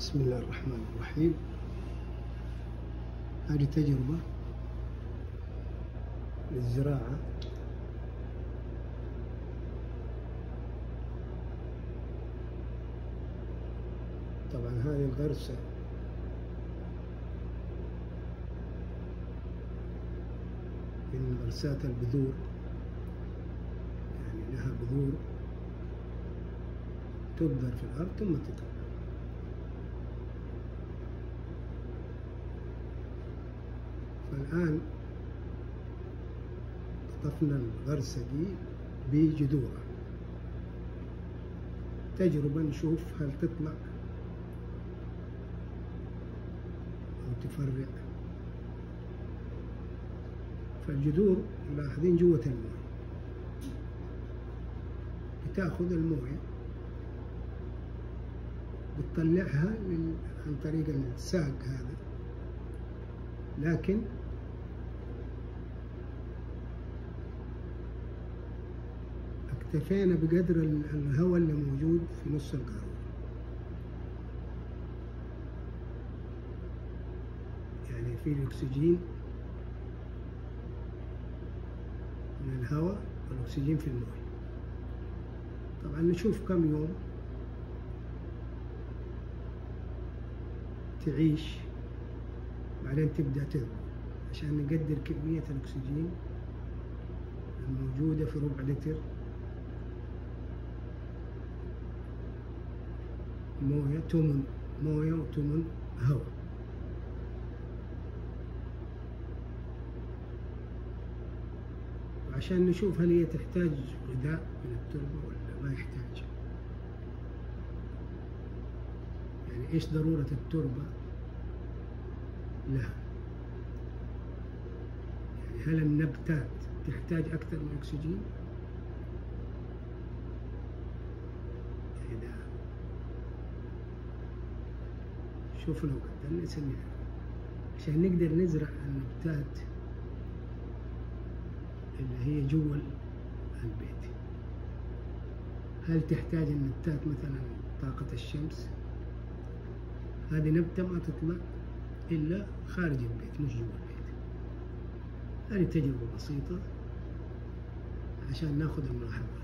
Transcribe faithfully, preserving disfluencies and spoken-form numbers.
بسم الله الرحمن الرحيم. هذه تجربة للزراعة. طبعا هذه الغرسة من غرسات البذور، يعني لها بذور تبذر في الأرض ثم تطلع. فالآن قطفنا الغرسة دي بجذورها، تجربة نشوف هل تطلع أو تفرع. فالجذور ملاحظين جوة الموية، بتاخذ الموية بتطلعها عن طريق الساق هذا، لكن اكتفينا بقدر الهواء اللي موجود في نص القارورة. يعني في الأكسجين من الهواء والأكسجين في الموية. طبعا نشوف كم يوم تعيش، بعدين تبدأ تذبل عشان نقدر كمية الأكسجين الموجودة في ربع لتر موية، تمن موية وتمن هواء. وعشان نشوف هل هي تحتاج غذاء من التربة ولا ما يحتاج، يعني إيش ضرورة التربة لها. يعني هل النباتات تحتاج أكثر من أكسجين؟ إذا شوف لو قدرنا نسميها عشان نقدر نزرع النباتات اللي هي جوا البيت. هل تحتاج النباتات مثلا طاقة الشمس؟ هذه نبتة ما تطلع إلا خارج البيت مش جوا البيت. هذه تجربة بسيطة عشان ناخذ الملاحظة.